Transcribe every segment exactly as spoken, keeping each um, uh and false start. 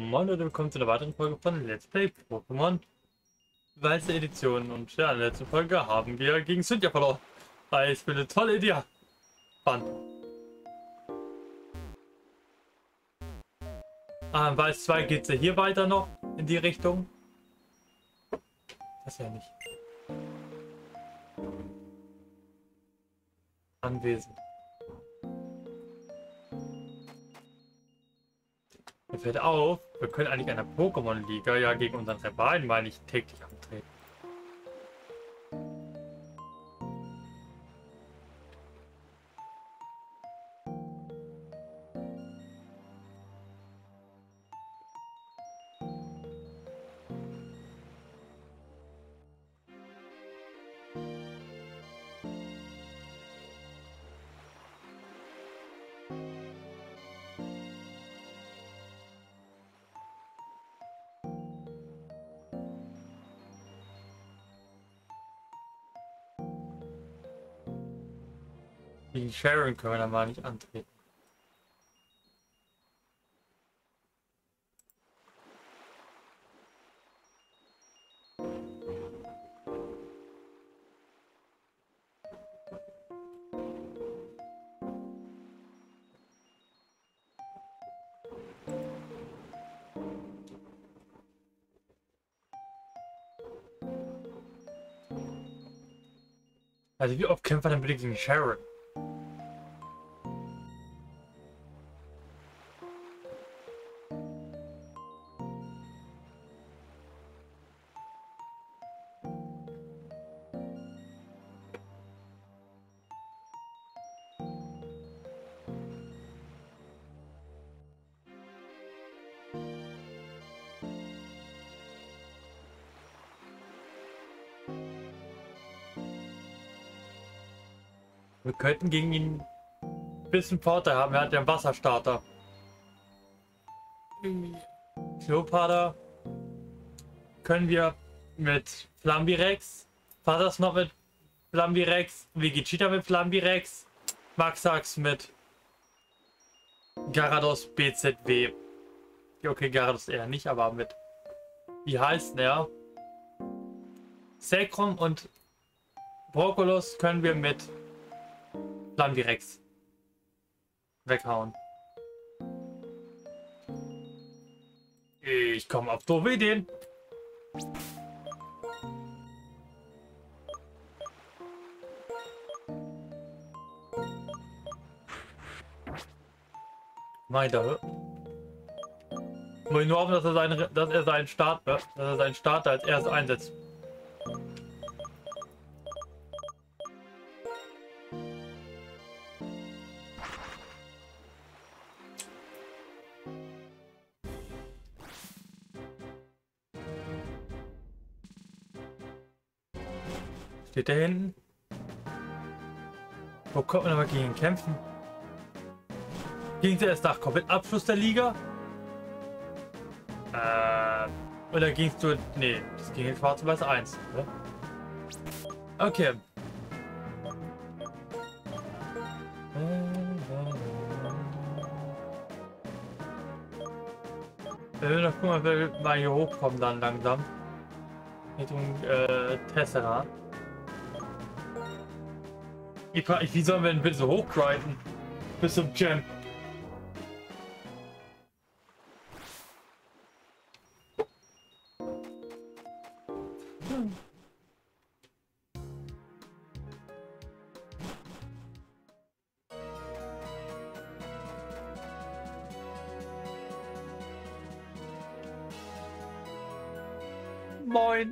Moin und willkommen zu einer weiteren Folge von Let's Play Pokémon Weiße Edition. Und ja, in der letzten Folge haben wir gegen Cynthia verloren. Weil ich für eine tolle Idee fand. Ah, Weiß zwei geht es ja hier weiter noch in die Richtung. Das ja nicht. Anwesend. Mir fällt auf, wir können eigentlich einer Pokémon-Liga ja gegen unseren Rivalen, meine ich, täglich antreten. Gegen Sharon können wir dann mal nicht antreten. Also wie oft kämpft er denn bitte gegen Sharon? Wir könnten gegen ihn ein bisschen Vorteil haben. Er hat ja einen Wasserstarter. Cleopatra können wir mit Flambirex, Fadas noch mit Flambirex, Vegeta mit Flambirex, Maxax mit Gyarados B Z W. Okay, Gyarados eher nicht, aber mit, wie heißt der? Zekrom und Brocolos können wir mit Flambirex weghauen. Ich komme auf doofe Ideen. Weiter. Muss ich nur hoffen, dass er seinen, dass er seinen Start, dass er seinen Starter als erstes einsetzt. Steht da hinten? Wo kommt man aber gegen ihn kämpfen? Ging es erst nach komplett Abschluss der Liga? Äh, oder ging es du. Nee, das ging in Schwarz-Weiß eins. Oder? Okay. Wir will noch gucken, ob wir mal hier hochkommen dann langsam. Richtung äh, Tessera. Ich frage mich, wie sollen wir denn bitte so hochgrinden? Bis zum Gym. Hm. Moin.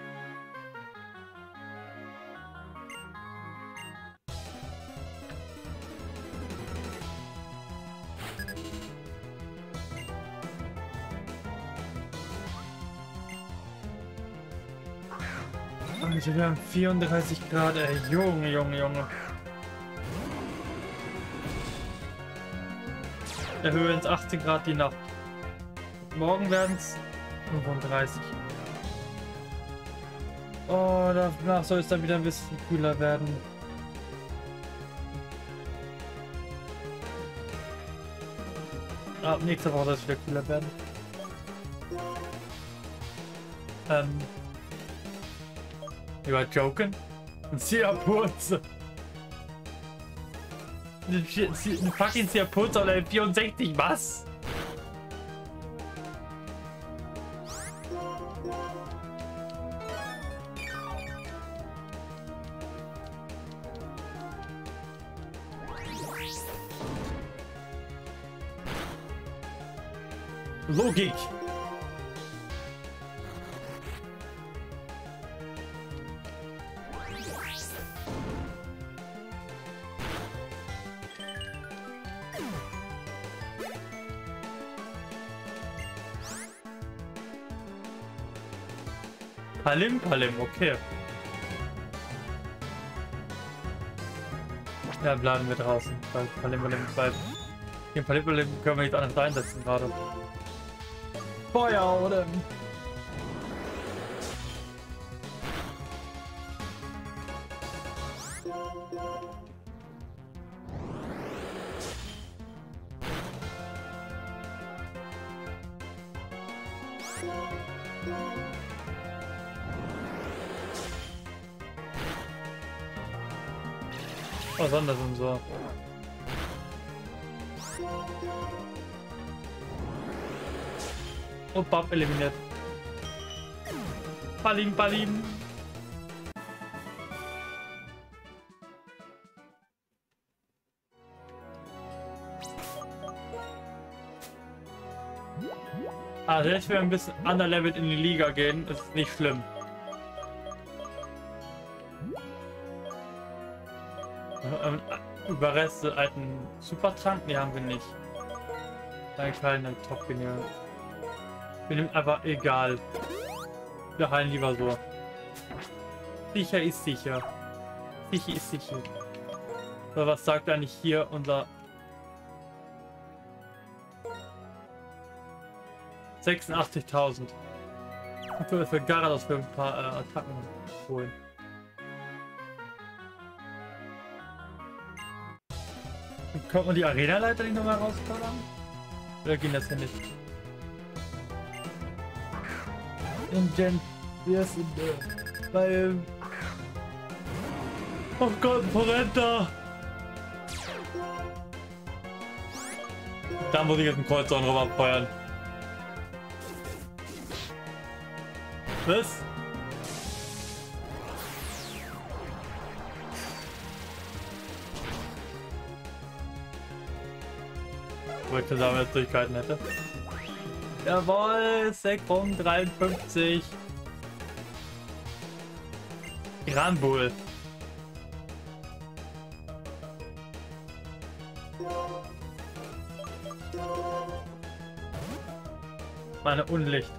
Alter, wir haben vierunddreißig Grad, ey. Junge, Junge, Junge. Erhöhen es achtzehn Grad die Nacht. Morgen werden es fünfunddreißig. Oh, danach soll es dann wieder ein bisschen kühler werden. Ab nächste Woche soll es wieder kühler werden. Ähm. You are joking? Ein Sierpurze. Ein fucking Sierpurze oder vierundsechzig, was? Logik. Palim, Palim, okay. Ja, bleiben wir draußen. Weil Palim, Palim bleibt. Den Palim, Palim können wir nicht anders einsetzen gerade. Feuer, oder? Oh, Sondersensor. Und Buff eliminiert. Palim, Palim. Also jetzt wir ein bisschen underleveled in die Liga gehen, ist nicht schlimm. Ähm, Überreste alten Supertrank? Ne, haben wir nicht. Ein kleiner Top genial. Wir nehmen aber egal. Wir heilen lieber so. Sicher ist sicher. Sicher ist sicher. So, was sagt eigentlich hier unser sechsundachtzigtausend? Für, für Garados für ein paar äh, Attacken holen. Kommt man die Arena-Leiter nicht nochmal rausfordern? Oder ging das ja nicht? In Gen, wir sind äh, bei. Oh Gott, Porenta! Da muss ich jetzt einen Kreuzer drüber abfeuern. Was? Wo ich das aber jetzt durchgehalten hätte. Jawohl, Sekrum dreiundfünfzig. Granbull. Meine Unlicht.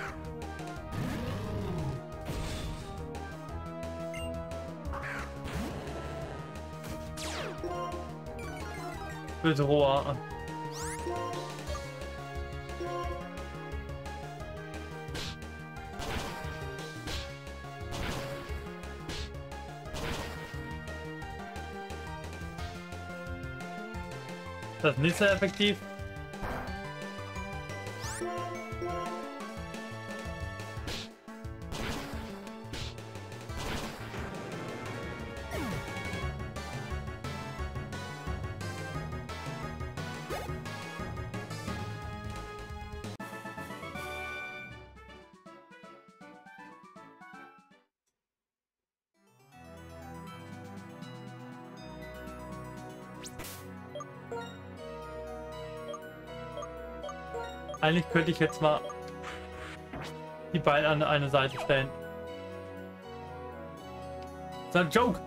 Bedroher. Das ist nicht sehr effektiv. Eigentlich könnte ich jetzt mal die Beine an eine Seite stellen. Das ist ein Joke.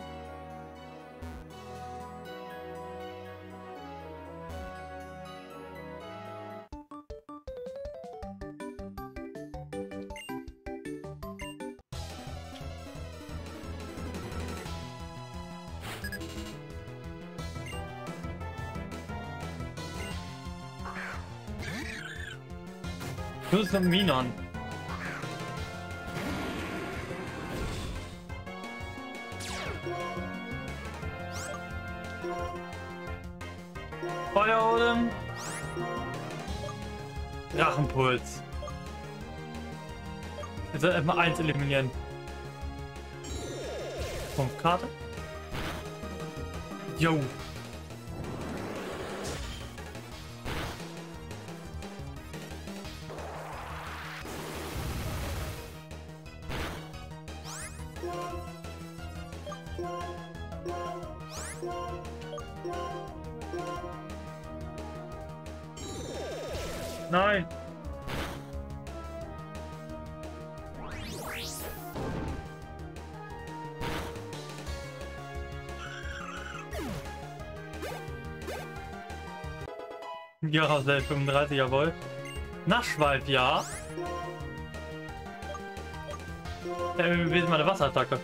Plus ein Minon. Feuerodem. Drachenpuls. Wir sollten erstmal eins eliminieren. Karte. Jo. Nein. Ja, selbst fünfunddreißig, jawohl. Naschwald, ja. Äh, wir wissen mal eine Wasserattacke.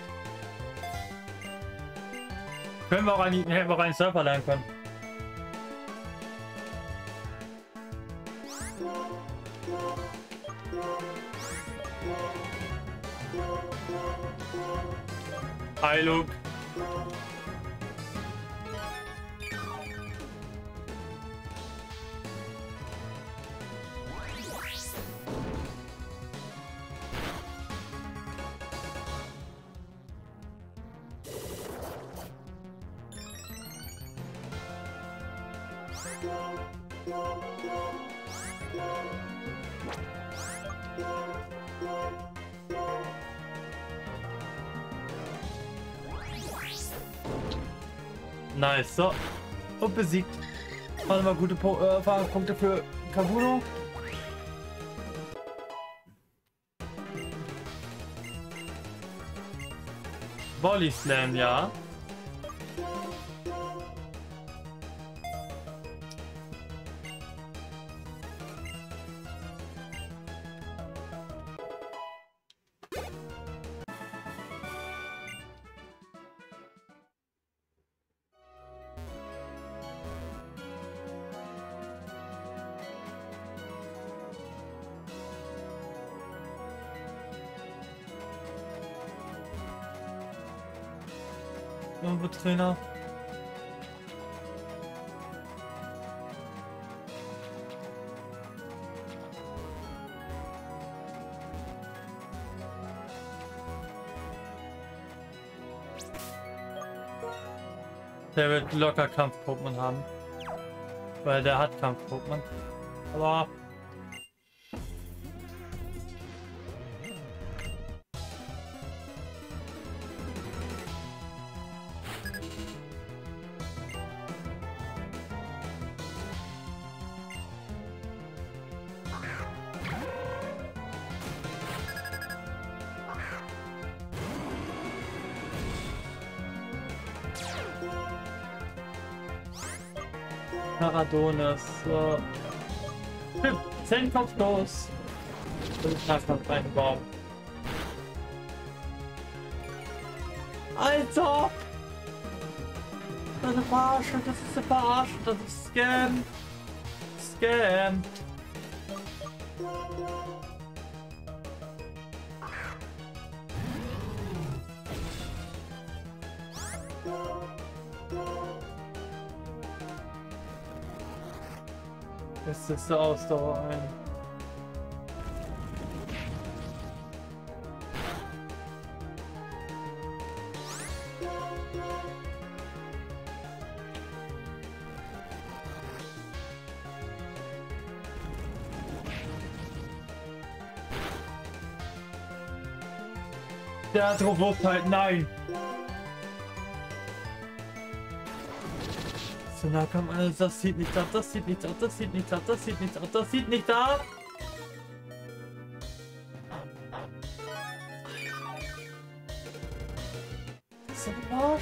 Können wir auch einen, hätten wir auch einen Surfer lernen können. Heilung. Nice, so. Und besiegt. Warte mal, gute po äh, Erfahrungspunkte für Kabuno. Volley Slam, ja. Irgendwo Trainer. Der wird locker Kampf-Pokémon haben. Weil der hat Kampf-Pokémon. Aber Paradonis. So. zehn Kopf los. Und Nahkampf einbauen. Alter! Das ist eine Verarsche, das ist eine Verarsche, das ist Scam. Scam. Das ist der Ausdauer ein. Der hat Robustheit, nein! So nah kam alles, das sieht nicht ab, das sieht nicht ab, das sieht nicht ab, das sieht nicht ab, das sieht nicht ab! Das ist ein Arsch!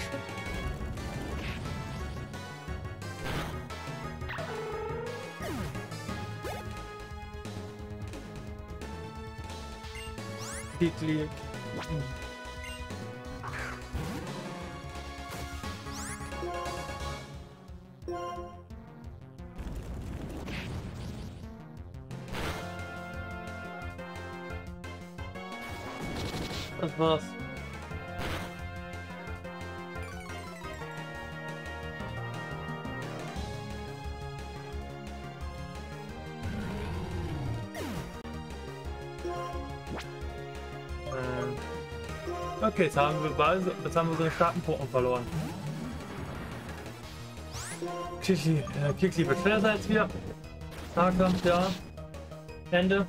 Tickli. Das war's. Ähm. Okay, jetzt haben wir bald, jetzt haben wir unsere starken Pokémon verloren. Kiki, äh, Kiki wird schneller als wir. Nahkampf, ja. Ende.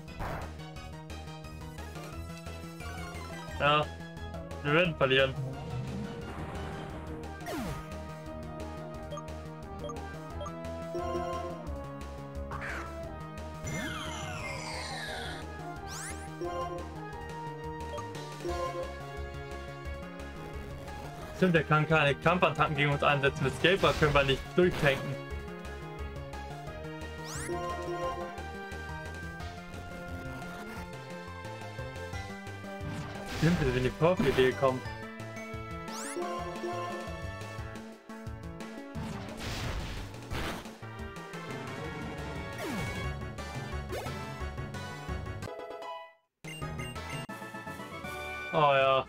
Ja, wir werden verlieren. Stimmt, der kann keine Kampfattacken gegen uns einsetzen. Mit Scaper können wir nicht durchtanken. Stimmt, wenn die Power-Idee kommt. Oh ja.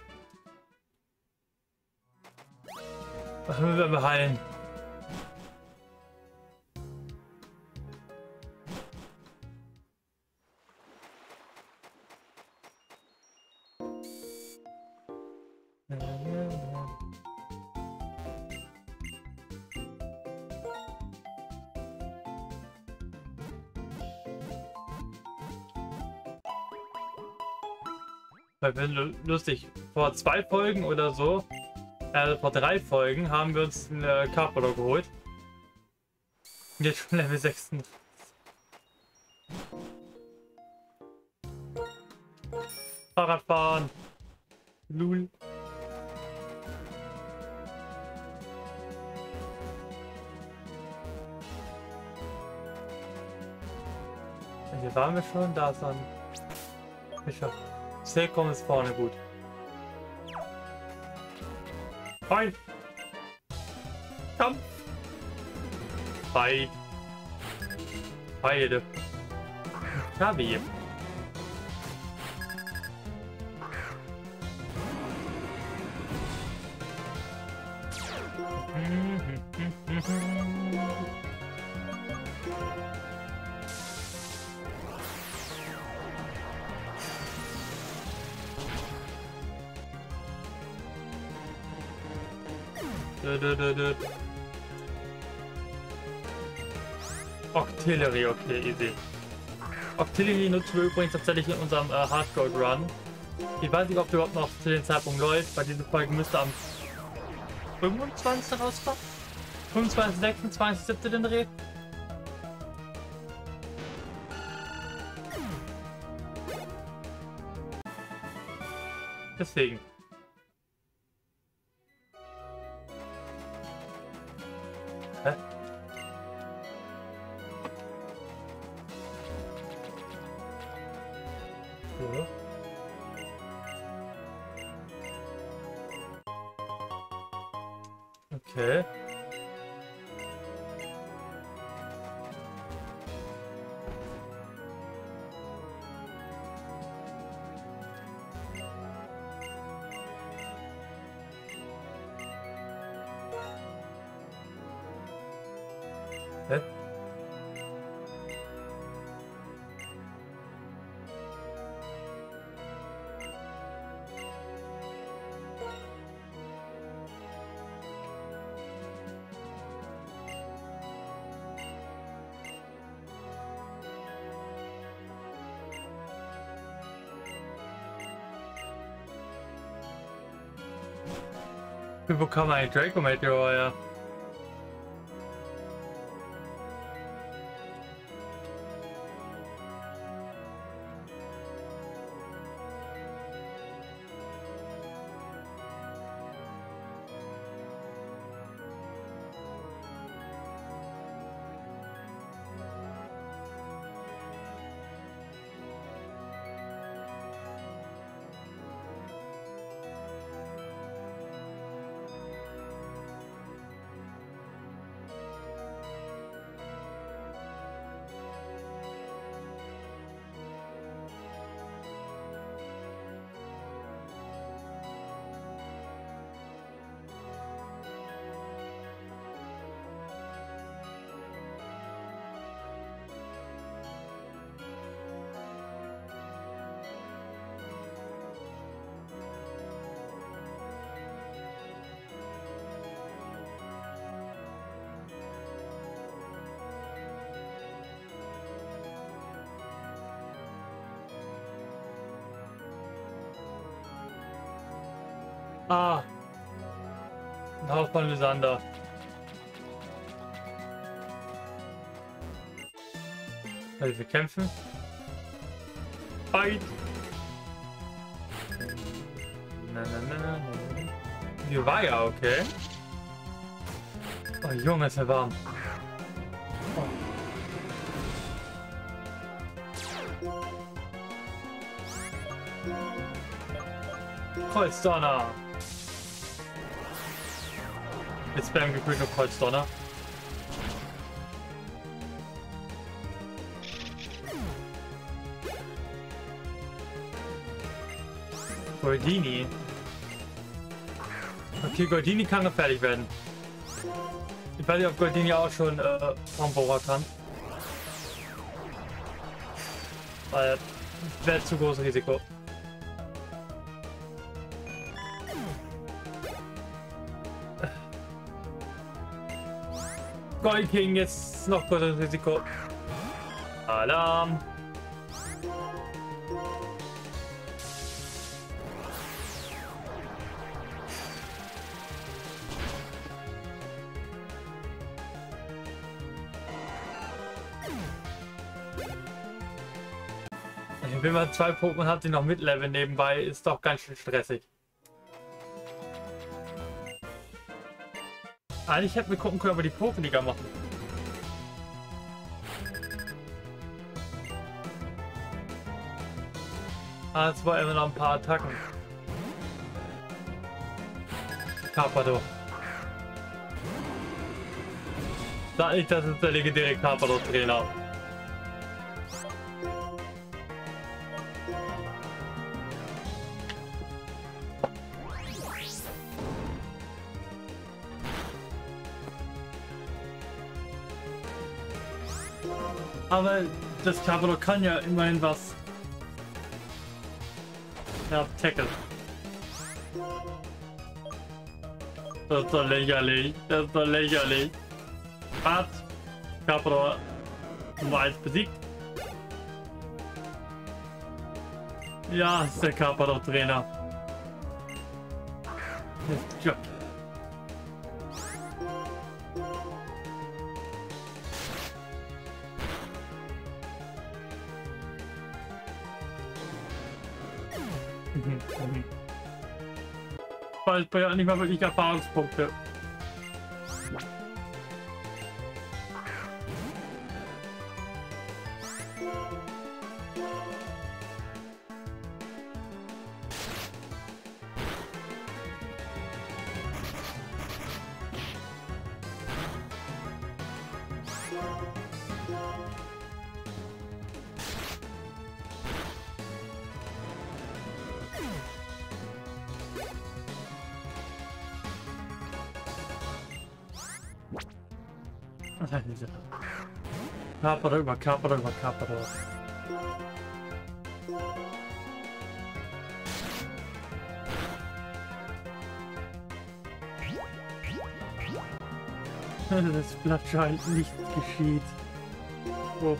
Was müssen wir beheilen? Weil wenn lustig, vor zwei Folgen oder so, äh, vor drei Folgen haben wir uns einen äh, Carpador geholt. Und jetzt schon Level sechs. Fahrradfahren. Lul. Hier waren wir schon, da ist dann Fischer. Selkom ist vorne gut. Fein. Kampf. Fight. Beide. Kavi. Octillery, okay, easy. Octillery nutzen wir übrigens tatsächlich in unserem äh, Hardcore Run. Ich weiß nicht, ob der überhaupt noch zu dem Zeitpunkt läuft, weil diese Folge müsste am fünfundzwanzigsten rauskommen. fünfundzwanzigsten, sechsundzwanzigsten, siebten Dreh. Deswegen. Hä? So. Okay. Hä? Wie bekommen wir einen Draco Meteor, ja? Ah, ein Haus von Lysander. Also wir kämpfen. Fight! Na, na, na, na, na. Hier war ja okay. Oh Junge, ist ja warm. Oh. Kreuzdonner! Jetzt spam gefühlt nur Kreuzdonner. Goldini. Okay, Goldini kann gefährlich werden. Ich weiß nicht, ob Goldini auch schon äh, Raumbohrer kann. Weil das wäre zu großes Risiko. Gold King jetzt noch größeres Risiko. Alarm! Wenn man zwei Pokémon hat, die noch mitleveln nebenbei, ist doch ganz schön stressig. Eigentlich hätten wir gucken können, ob wir die Pokéliga machen. Ah, es war immer noch ein paar Attacken. Carpador. Sag nicht, das ist der legendäre Carpador-Trainer. Aber das Carpador kann ja immerhin was. Ja, Tackle. Das ist doch lächerlich. Das ist doch lächerlich. Hat Carpador Nummer eins besiegt. Ja, ist der Carpador Trainer. Ist Job. Bald bei ja nicht mal wirklich Erfahrungspunkte. Carpador über Carpador über Carpador. Das Blattschein nicht geschieht. Oh.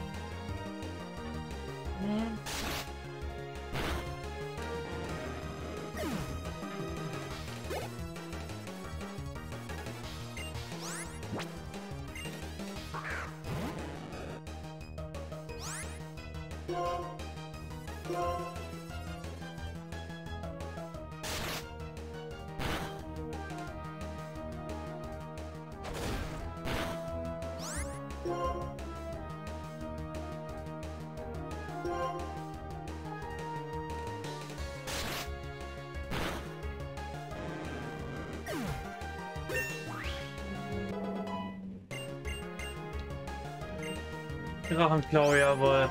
Drachenklau, jawohl.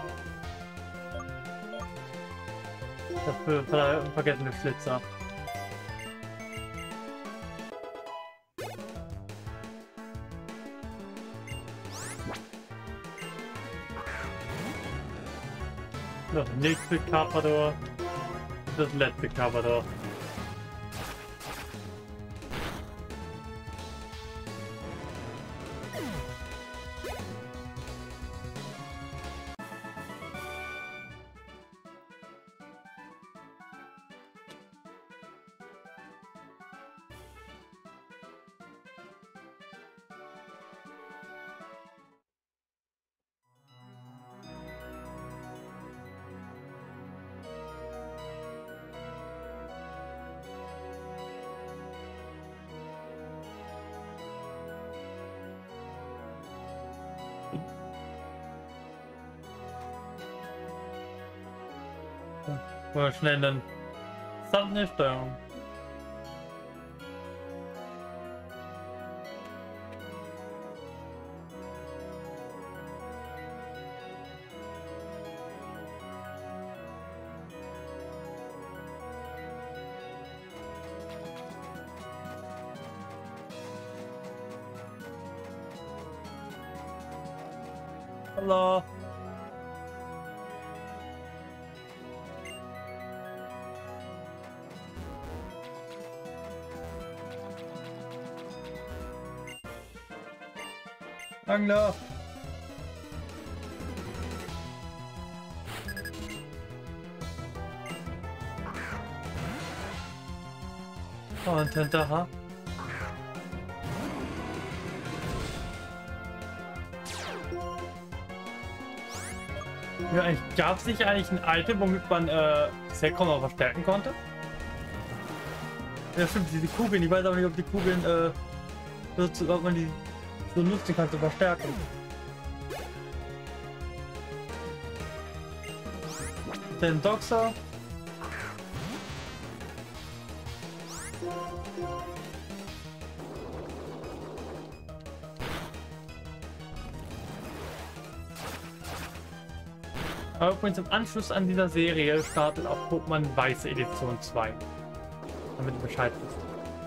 Dafür ver vergessene Flitzer. Das nächste Carpador. Das letzte Carpador. Oder schnell dann Thumbnail-Steuerung. Hallo. Angler. Und hinterher. Ja, gab es nicht eigentlich ein Item, womit man äh, Sekrom auch verstärken konnte? Ja stimmt, diese Kugeln, ich weiß aber nicht, ob die Kugeln, äh, so, ob man die so nutzen kann zu verstärken. Den Doxer. Aber übrigens im Anschluss an dieser Serie startet auch Pokémon Weiße Edition zwei. Damit du Bescheid wisst.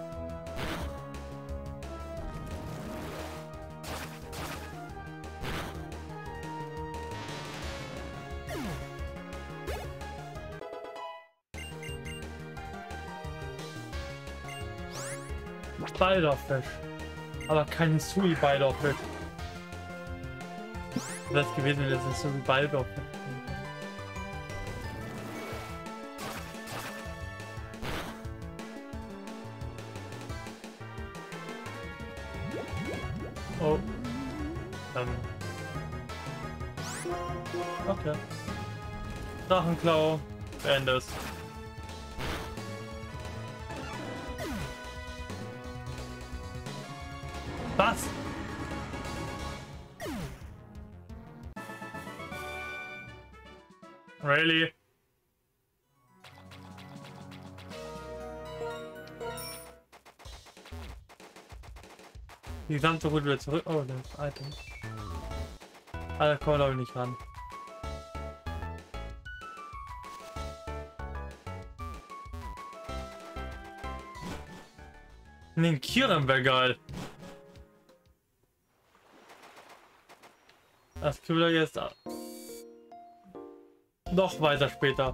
Baldorfisch. Aber kein Sui Baldorfisch. Was das gewesen, wenn das ein Sui Baldorfisch. Oh. Ähm. Okay. Drachenklau. Beende es. Was? Really? Die gesamte Route wieder zurück. Oh, das Item. Ah, da kommen wir glaube ich nicht ran. Den Kiran wäre geil. Das können wir jetzt noch weiter später.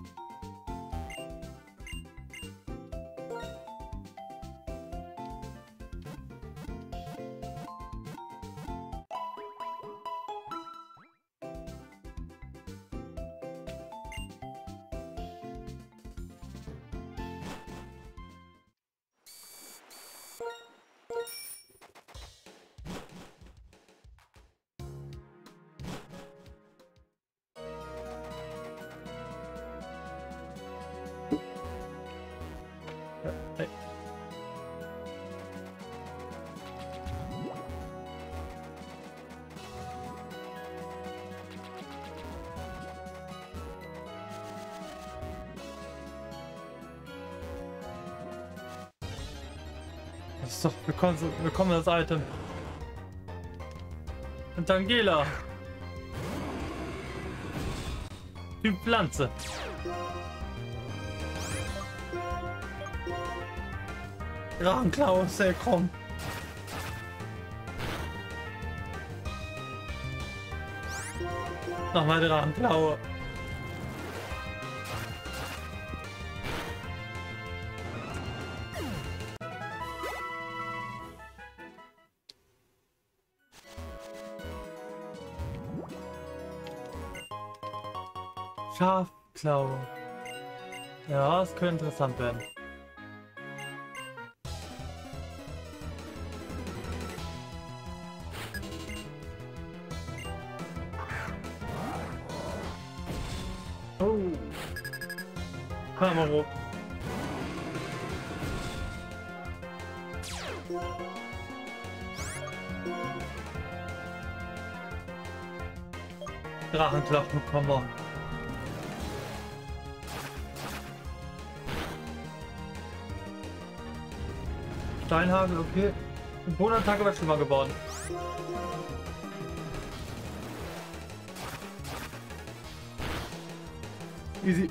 Hey. Das ist doch, wir bekommen, wir bekommen das Item. Und Angela. Die Pflanze. Drachenklau, Sekrom. Nochmal Drachenklau. Schafklaue. Ja, es könnte interessant werden. Oh. Hammer. Drachenklau bekommen wir. Steinhagel, okay. Im Bodenattacke war schon mal geworden. Easy.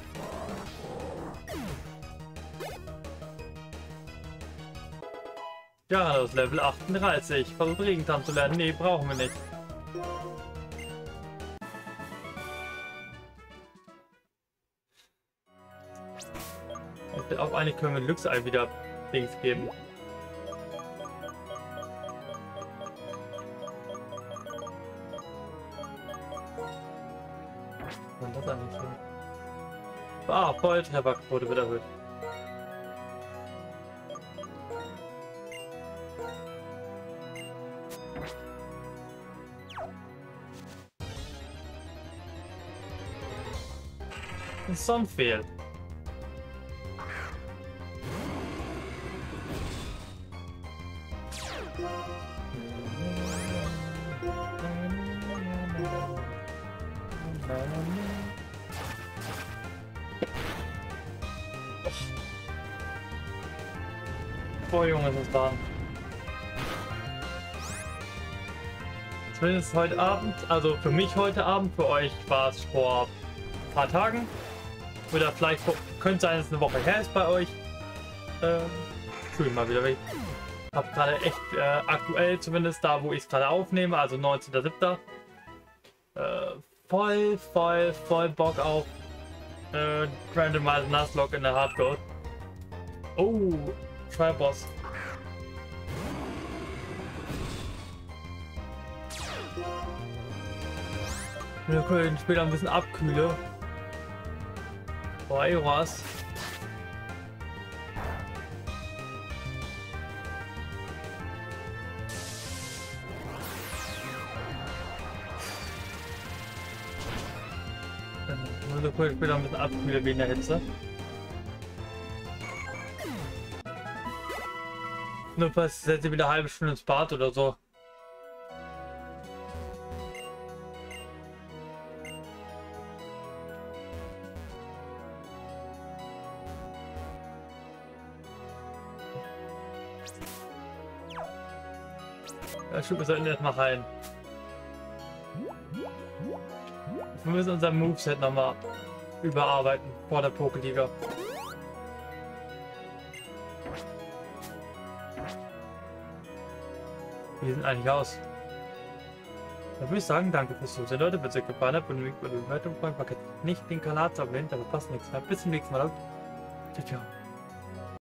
Ja, das Level achtunddreißig. Versucht Regentanz zu lernen. Nee, brauchen wir nicht. Und auf eine können wir Glücksei wieder Dings geben. Und das eigentlich so. Ah, Feuertrefferquote wird erhöht. Ein Song fehlt. Oh Junge, ist es da. Zumindest heute Abend, also für mich heute Abend, für euch war es vor ein paar Tagen. Oder vielleicht könnte sein, dass es eine Woche her ist bei euch. Ähm, fühl mal wieder weg. Hab gerade echt äh, aktuell, zumindest da, wo ich es gerade aufnehme, also neunzehnter siebter Äh, voll, voll, voll Bock auf äh, Randomizer Nuzlocke in der Hardcore. Oh, Trial Boss. Wir können später ein bisschen abkühlen. Boah, ey, was? Wir können später ein bisschen abkühlen wegen der Hitze. Nur fast setze ich wieder eine halbe Stunde ins Bad oder so. Ja, stimmt, wir sollten erstmal rein. Wir müssen unser Moveset nochmal überarbeiten vor der Pokeliga. Wie sieht eigentlich aus? Da würde ich sagen, danke fürs Zusehen, Leute. Wenn es euch gefallen hat, benötigt eure Bewertung, vergesst nicht den Kanal zu abonnieren, da verpasst nichts mehr. Bis zum nächsten Mal. Ciao, ciao.